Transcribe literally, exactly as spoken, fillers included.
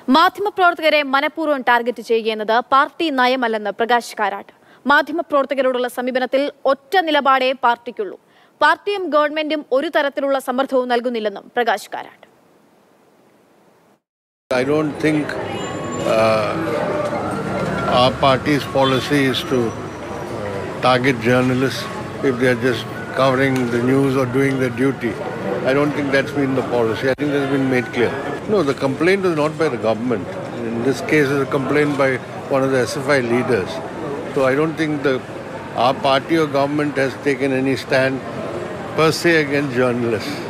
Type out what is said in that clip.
മാധ്യമപ്രവർത്തകരെ മനഃപൂർവ്വം ടാർഗറ്റ് ചെയ്യുന്നത് പാർട്ടി നയമല്ലെന്ന് പ്രകാശ് കാരാട്ട്. മാധ്യമപ്രവർത്തകരോടുള്ള സമീപനത്തിൽ ഒറ്റ നിലപാടേ പാർട്ടിക്കുള്ളൂ. പാർട്ടിയും ഗവൺമെന്റും ഒരു തരത്തിലുള്ള സമ്മർദ്ദവും നൽകുന്നില്ലെന്നും Prakash Karat. I don't think uh, our party's policy is to uh, target journalists if they are just covering the news or doing their duty. I don't think that's been the policy. I think that's been made clear. No, the complaint is not by the government. In this case, it's a complaint by one of the S F I leaders. So I don't think the our party or government has taken any stand per se against journalists.